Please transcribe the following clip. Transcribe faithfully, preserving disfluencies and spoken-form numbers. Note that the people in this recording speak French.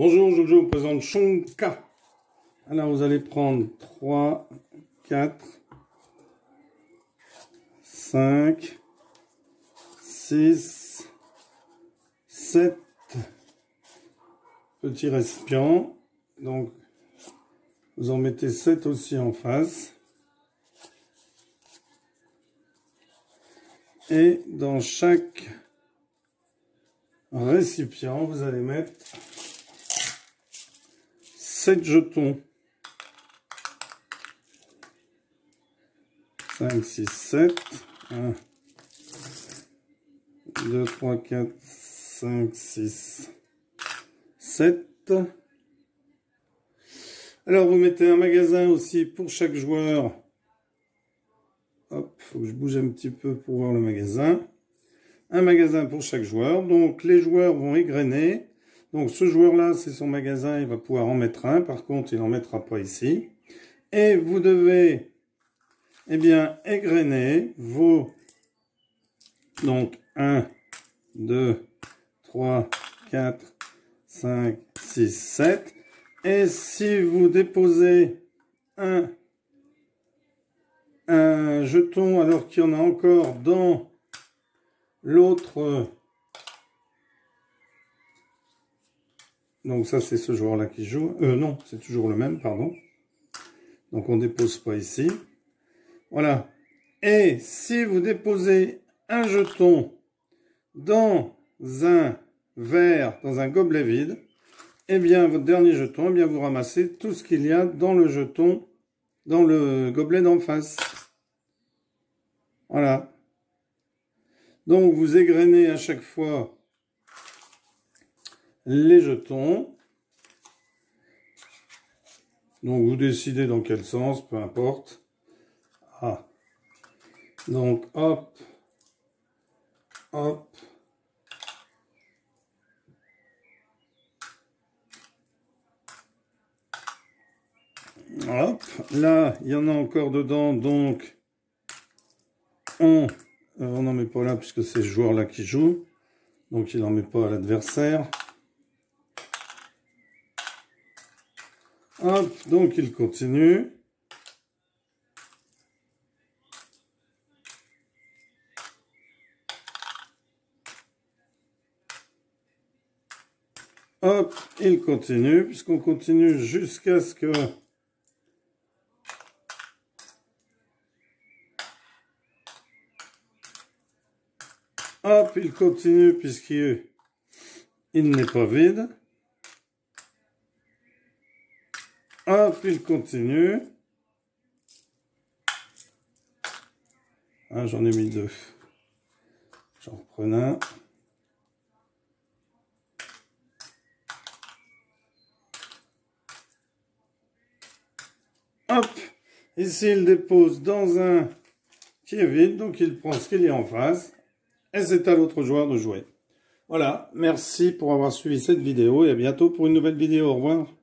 Bonjour, je vous présente Chonka. Alors vous allez prendre trois, quatre, cinq, six, sept petits récipients. Donc vous en mettez sept aussi en face. Et dans chaque récipient, vous allez mettre sept jetons. cinq, six, sept. un, deux, trois, quatre, cinq, six, sept. Alors vous mettez un magasin aussi pour chaque joueur. Hop, faut que je bouge un petit peu pour voir le magasin. Un magasin pour chaque joueur. Donc les joueurs vont égrener. Donc ce joueur-là, c'est son magasin, il va pouvoir en mettre un. Par contre, il n'en mettra pas ici. Et vous devez, eh bien, égrener vos... Donc un, deux, trois, quatre, cinq, six, sept. Et si vous déposez un, un jeton alors qu'il y en a encore dans l'autre... Donc ça, c'est ce joueur-là qui joue. Euh, non, c'est toujours le même, pardon. Donc on ne dépose pas ici. Voilà. Et si vous déposez un jeton dans un verre, dans un gobelet vide, eh bien, votre dernier jeton, eh bien, vous ramassez tout ce qu'il y a dans le jeton, dans le gobelet d'en face. Voilà. Donc, vous égrenez à chaque fois les jetons. Donc vous décidez dans quel sens, peu importe. Ah. Donc hop, hop. Hop, là, il y en a encore dedans, donc on euh, on n'en met pas là puisque c'est ce joueur-là qui joue. Donc il n'en met pas à l'adversaire. Hop, donc il continue. Hop, il continue, puisqu'on continue jusqu'à ce que... Hop, il continue, puisqu'il n'est pas vide. Hop, il continue. Ah, j'en ai mis deux. J'en reprends un. Hop, ici il dépose dans un qui est vide, donc il prend ce qu'il y a en face. Et c'est à l'autre joueur de jouer. Voilà, merci pour avoir suivi cette vidéo et à bientôt pour une nouvelle vidéo. Au revoir.